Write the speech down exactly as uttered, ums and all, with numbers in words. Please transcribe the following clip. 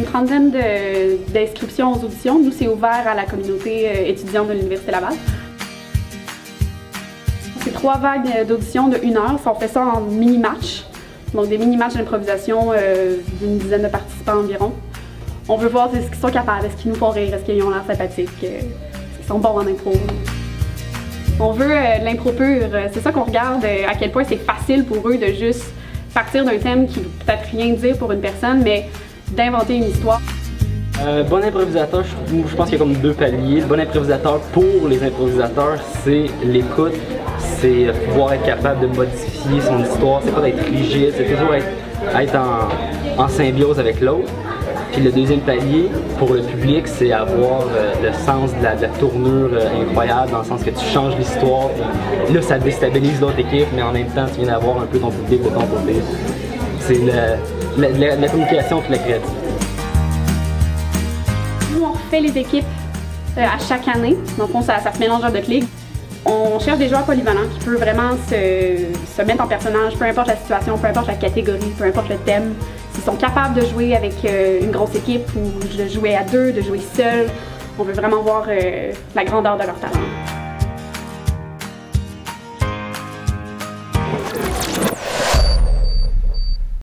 trentaine d'inscriptions aux auditions. Nous, c'est ouvert à la communauté étudiante de l'Université Laval. C'est trois vagues d'auditions de une heure. On fait ça en mini-match. Donc des mini-matchs d'improvisation euh, d'une dizaine de participants environ. On veut voir ce qu'ils sont capables, est-ce qu'ils nous font rire, est-ce qu'ils ont l'air sympathiques, est-ce qu'ils sont bons en impro. On veut euh, de l'impro pure. C'est ça qu'on regarde, euh, à quel point c'est facile pour eux de juste partir d'un thème qui veut peut-être rien dire pour une personne, mais d'inventer une histoire. Euh, bon improvisateur, je, je pense qu'il y a comme deux paliers. Le bon improvisateur pour les improvisateurs, c'est l'écoute, c'est pouvoir être capable de modifier son histoire, c'est pas d'être rigide, c'est toujours être, être en, en symbiose avec l'autre. Puis le deuxième palier, pour le public, c'est avoir euh, le sens de la, de la tournure euh, incroyable, dans le sens que tu changes l'histoire, puis là ça déstabilise l'autre équipe, mais en même temps tu viens d'avoir un peu ton public de ton côté. C'est la, la, la communication et la créativité. Nous, on refait les équipes euh, à chaque année. Donc, on, ça, ça se mélange de ligue. On cherche des joueurs polyvalents qui peuvent vraiment se, se mettre en personnage, peu importe la situation, peu importe la catégorie, peu importe le thème. S'ils sont capables de jouer avec euh, une grosse équipe ou de jouer à deux, de jouer seul, on veut vraiment voir euh, la grandeur de leur talent.